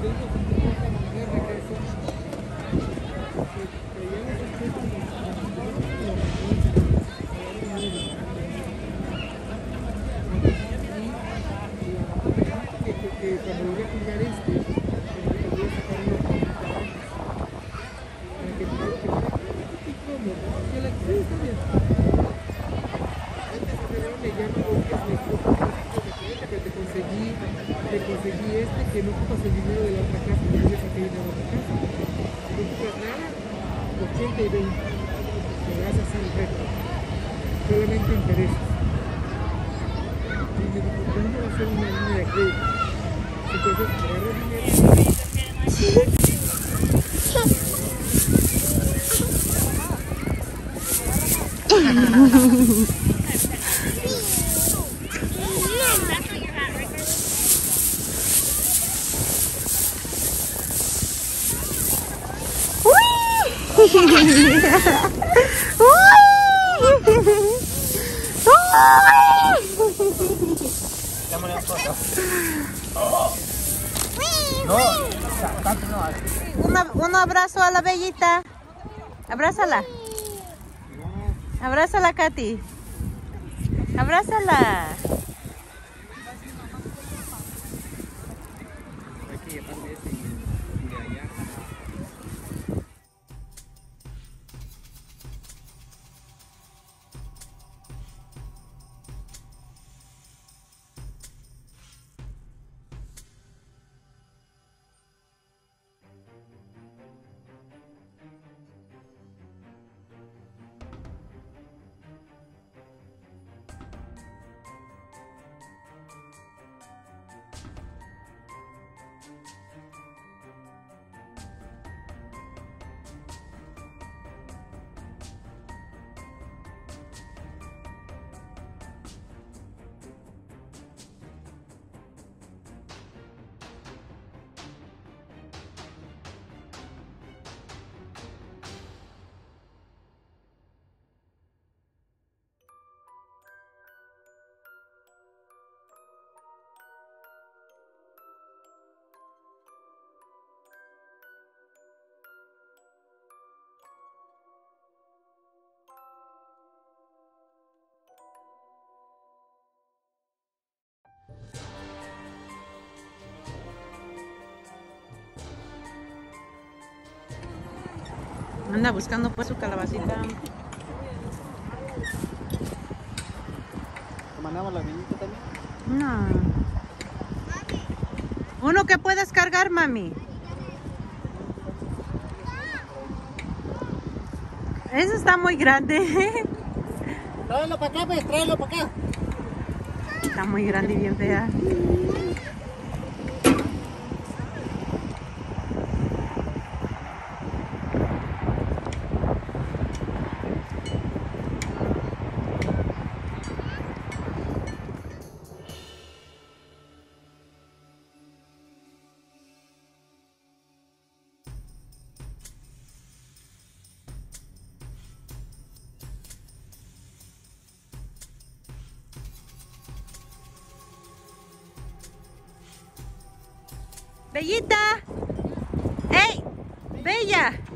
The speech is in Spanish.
Te conseguí que no ocupas el dinero de la otra casa, no tienes que ir a la otra casa. No ocupas nada, 80 y 20. Te das así el reto. Solamente intereses. Y me dijo, ¿cómo va a ser una línea de crédito? Entonces, agarra el dinero. Un abrazo a la Bellita. Abrázala. Abrázala, Katy. Abrázala. Anda buscando pues su calabacita. ¿Mandamos la vinita también? No. Uno que puedas cargar, mami. Eso está muy grande. Tráelo para acá, pues, tráelo para acá. Está muy grande y bien fea. Bellita. ¡Ey! Bella.